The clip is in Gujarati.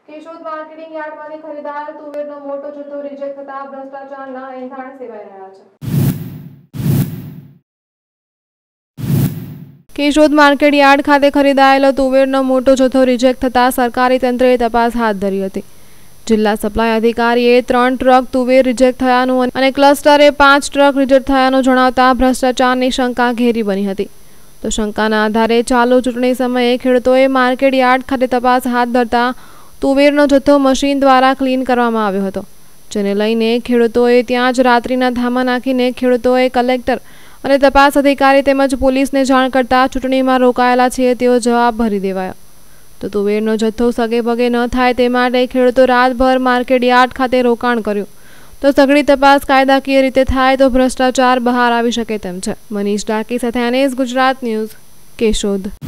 કેશોદ માર્કેટિંગ યાર્ડમાંથી ખરીદાયેલ તુવેરનો મોટો જથ્થો રિજેક્ટ થતા ભ્રષ્ટાચારના એંધાણ સેવાઈ રહ્યા છે। કેશોદ માર્કેટ યાર્ડ ખાતે ખરીદાયેલો તુવેરનો મોટો જથ્થો રિજેક્ટ થતા સરકારી તંત્રએ તપાસ હાથ ધરી હતી। જિલ્લા સપ્લાય અધિકારીએ 3 ટ્રક તુવેર રિજેક્ટ થયાનું અને ક્લસ્ટરે 5 ટ્રક રિજેક્ટ થયાનું જણાવતા ભ્રષ્ટાચારની શંકા ઘેરી બની હતી। તો શંકાના આધારે ચાલુ ચૂંટણી સમયે ખેડૂતોએ માર્કેટ યાર્ડ ખાતે તપાસ હાથ ધરતા તુવેરનો જથ્થો મશીન દ્વારા ક્લીન કરવામાં આવ્યો હતો, જેને લઈને ખેડૂતોએ ત્યાં જ રાત્રિના ધામા નાખીને ખેડૂતોએ કલેક્ટર અને તપાસ અધિકારી તેમજ પોલીસને જાણ કરતા ચૂંટણીમાં રોકાયેલા છે તેવો જવાબ ભરી દેવાયો। તો તુવેરનો જથ્થો સગે પગે ન થાય તે માટે ખેડૂતો રાતભર માર્કેટ યાર્ડ ખાતે રોકાણ કર્યું। તો સઘળી તપાસ કાયદાકીય રીતે થાય તો ભ્રષ્ટાચાર બહાર આવી શકે તેમ છે। મનીષ ડાકી સાથે NS ગુજરાત ન્યૂઝ, કેશોદ।